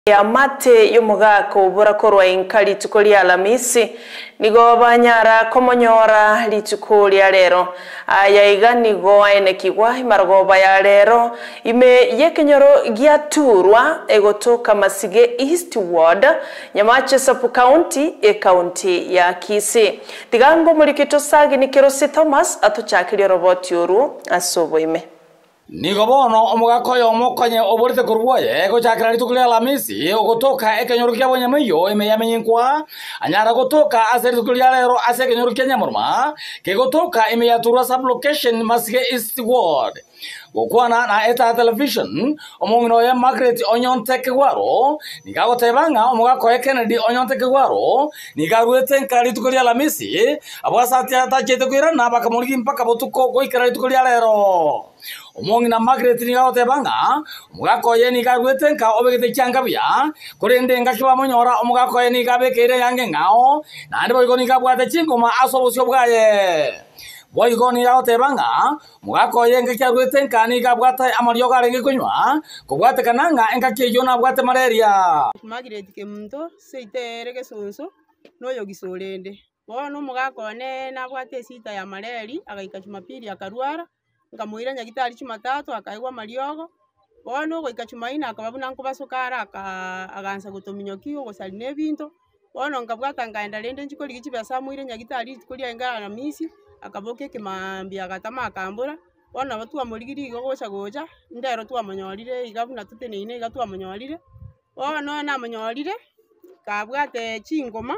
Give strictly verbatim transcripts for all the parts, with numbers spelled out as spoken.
Ya mate y'umugako burakorwa inkali tukoli alamisi nigo banyara komonyora litukuli ya lero aya iganigo aene kigwa imargo ya lero ime yekenyoro giaturwa egotoka Masige East Ward Nyamache Sapu County e County ya Kisii tigango mulikito sagi ni Kerosi Thomas atuchakili roboti uru asobo ime Nigobono omugako yo mokonye oborite kurwoye go chakira litukule alamisi ogotoka ekenyorukia bonyameyo imeyamenyinkwa anyara gotoka aseri tukulia lero ase kenyorukia nyamurma ke gotoka imeyatura sub location Masige East Ward gokwana na eta television omongino ya Margaret Onyonte Kegwaro nigago tebanga omugako ya Kennedy Onyonte Kegwaro nigaruete nkali tukulia alamisi abwasati ata chete kwirana bakamuliki mpaka botuko goikira litukulia lero Omongi na Margaret nigago tebanga omugako ye nigaruete nka obegete cyangabya kurende ngakiba monyora omugako ye nigabekere yange ngao nandi boyiko nigabwate chingoma asobosyo bwaye boyiko nigago tebanga omugako ye ngakiruete nka nigabwate amaryo garenge kunywa kubwate kananga engakiyo na bwate malaria Margaret kemuntu seitere gesonso noyo gisolende bono omugako ne nabwate sita ya malaria agaika Jumapili akarwara ngamuira nyagitari Jumatatu akaigwa mariogo bono goika Jumaine akababuna nkubasukara agansa gutominyoki ogosali nebinto bono ngabwata ngaenda lende njikoli gikibasa muire nyagitari kuri engara na misi akaboke kimambi agatama akambura bono batwa muligiri gogocha goja ndero twa monyorire igabuna tuteneine igatwa monyorire bono na monyorire kabwate chingoma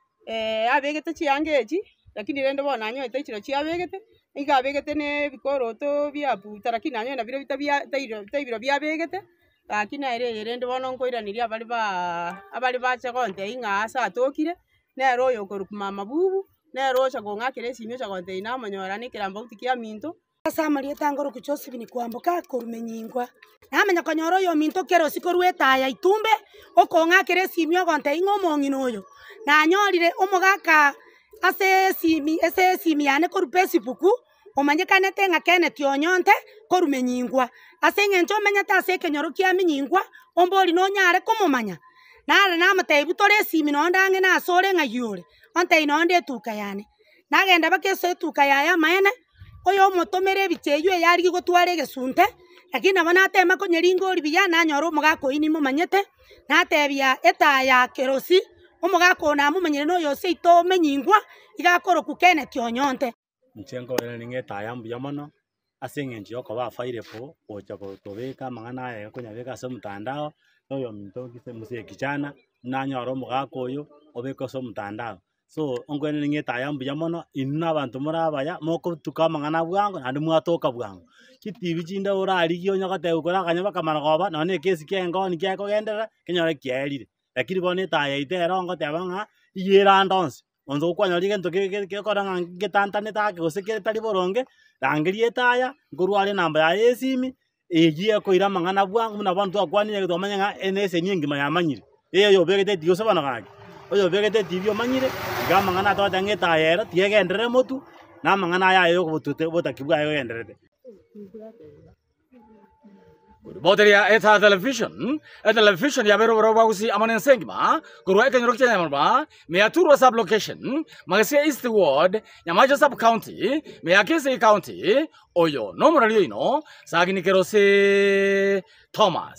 eh abegete chiangeji lakini rende bona anyoete chiro chiabegete igabegete ne bikoroto byabu tarakini anyo na biro bitabya tairo taibiro byabegete lakini ere rende bono nkoiraniria abali ba abali bache gonte inga asa atokire nero yo korukuma mabubu nero cha gongakire simyo cha gonte ina manyora ni kirambo utikia minto asa mari etangoro kuchosi bini kwamboka korumenyingwa namenya konyoro yo minto kero sikorweta ya itumbe okongakire simyo gonte ingomongino oyo na nyorire omogaka ase simi ese simi yane korupesi puku omanyekane tenga kene tionyonte korumenyingwa ase ngencho menya ta ase kenyoro kia minyingwa omboli no nyare komomanya nare na matebu tore simi no ndange na sore ngayure onte inonde tuka yane nagenda bakeso tuka yaya maene oyo motomere bicheyo yari gotware gesunte lakini abana atema konyeringo libiya na nyoro mugako ini momanyete na tebia eta ya Kerosi omugako na mumanyire no yose ito menyingwa igakoro kukene tionyonte nchengo ene ngeta yambu yamono asengenji yoko ba faire po ocha ko tobeka mangana ya kunyabeka so mtandao no mito kise musie kijana na nyoro mugako oyo obeko so mtandao so ongwene ngeta yambu yamono inna abantu murabaya moko tuka mangana bwango nandi mwatoka bwango kitibi chinda ora aliyo nyakate ukora kanyaba kamana goba none kesi kengo ni kyako gendera kenyore kyerire lakini bone taya itero ngo tebanga yera ndonse onzo kwanyori gento ke ke koranga getanta neta ke osekere tali boronge rangiri taya ngurwale namba ya esimi egiye ko ira mangana bwangu na bantu akwani ye domanya nga enese nyingi mayamanyire eyo yo begete dio sebana gaki oyo begete dio manyire ga mangana to tangeta yera tiegendere motu na mangana ya yo botute botakibwa yo genderete Boteria eta television, eta television ya bero bero Bobasi amanen sengma, kurwa eka nyorokia nyamurba, meyaturwa sub location, Masige East Ward, Nyamache Sapu County, Kisii County, oyo no muralio ino, sagini Kerosi Thomas.